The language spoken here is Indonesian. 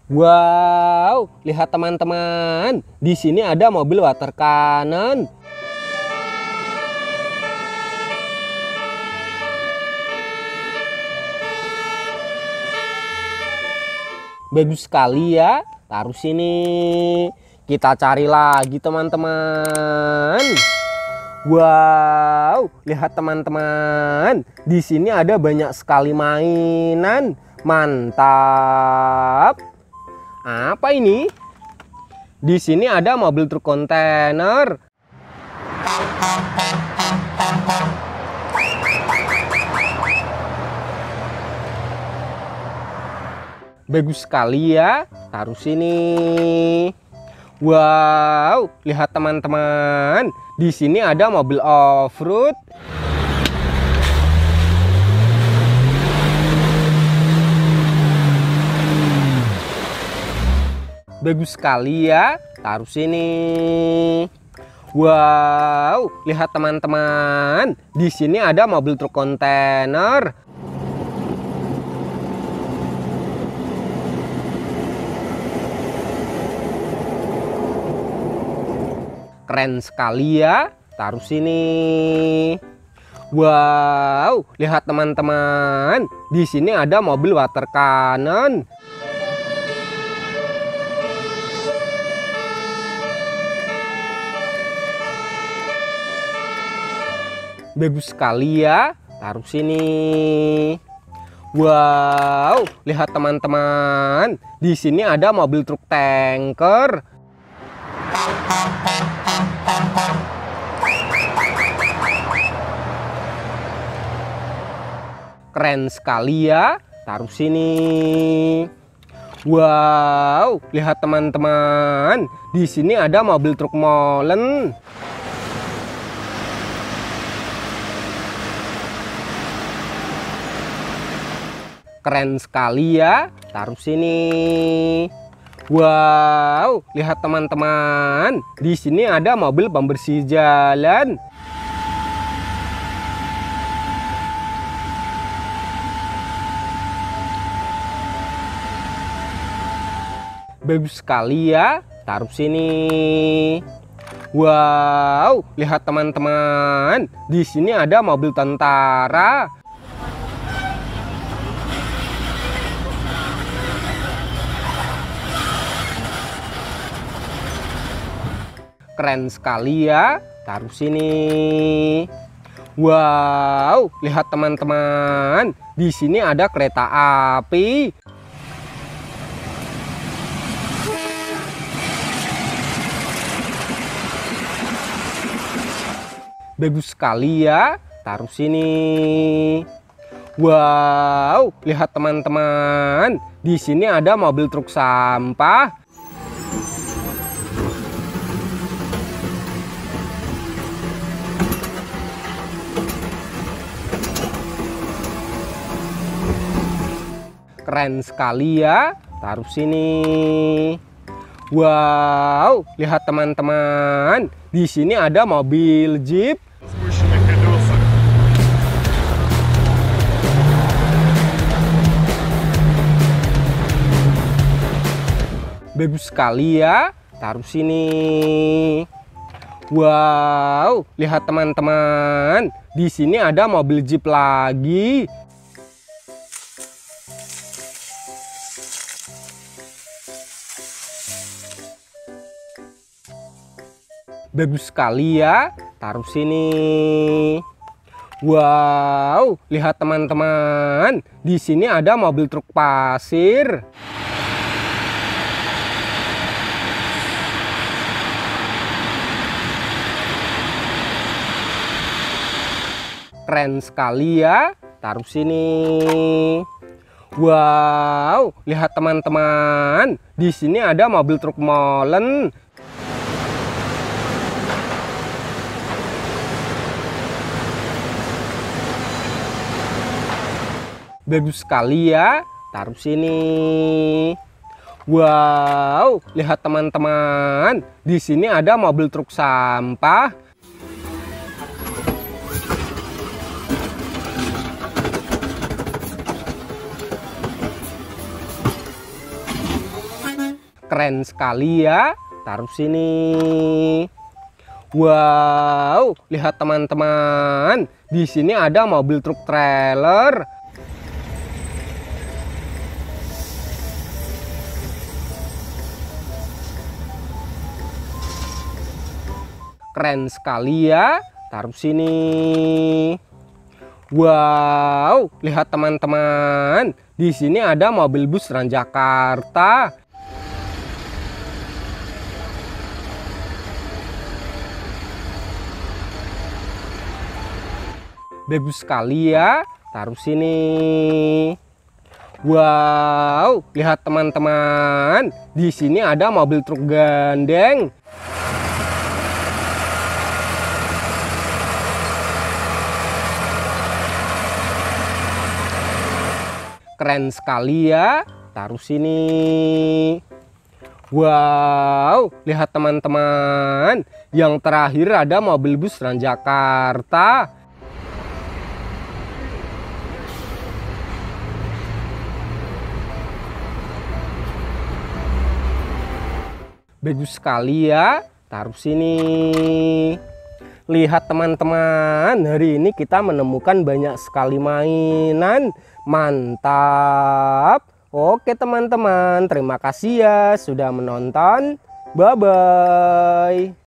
Wow, lihat teman-teman. Di sini ada mobil water cannon. Bagus sekali ya. Taruh sini. Kita cari lagi teman-teman. Wow, lihat teman-teman. Di sini ada banyak sekali mainan. Mantap. Apa ini? Di sini ada mobil truk kontainer. Bagus sekali ya. Taruh sini. Wow, lihat teman-teman. Di sini ada mobil off-road. Bagus sekali ya. Taruh sini. Wow, lihat teman-teman. Di sini ada mobil truk kontainer. Keren sekali ya. Taruh sini. Wow, lihat teman-teman. Di sini ada mobil water cannon. Bagus sekali ya. Taruh sini. Wow, lihat teman-teman. Di sini ada mobil truk tanker. Keren sekali ya. Taruh sini. Wow, lihat teman-teman. Di sini ada mobil truk molen. Keren sekali ya. Taruh sini. Wow, lihat teman-teman. Di sini ada mobil pembersih jalan. Bagus sekali ya. Taruh sini. Wow, lihat teman-teman. Di sini ada mobil tentara. Keren sekali ya. Taruh sini. Wow, lihat teman-teman. Di sini ada kereta api. Bagus sekali ya. Taruh sini. Wow, lihat teman-teman. Di sini ada mobil truk sampah. Keren sekali ya. Taruh sini. Wow, lihat teman-teman. Di sini ada mobil jeep. Bagus sekali ya. Taruh sini. Wow, lihat teman-teman. Di sini ada mobil jeep lagi. Bagus sekali ya. Taruh sini. Wow, lihat teman-teman. Di sini ada mobil truk pasir. Keren sekali ya. Taruh sini. Wow, lihat teman-teman. Di sini ada mobil truk molen. Bagus sekali ya. Taruh sini. Wow, lihat teman-teman. Di sini ada mobil truk sampah. Keren sekali ya. Taruh sini. Wow, lihat teman-teman. Di sini ada mobil truk trailer. Keren sekali ya. Taruh sini. Wow, lihat teman-teman. Di sini ada mobil bus Transjakarta. Bagus sekali ya. Taruh sini. Wow, lihat teman-teman. Di sini ada mobil truk gandeng. Keren sekali ya. Taruh sini. Wow, lihat teman-teman. Yang terakhir ada mobil bus Transjakarta. Bagus sekali ya. Taruh sini. Lihat teman-teman, hari ini kita menemukan banyak sekali mainan. Mantap. Oke teman-teman, terima kasih ya sudah menonton. Bye-bye.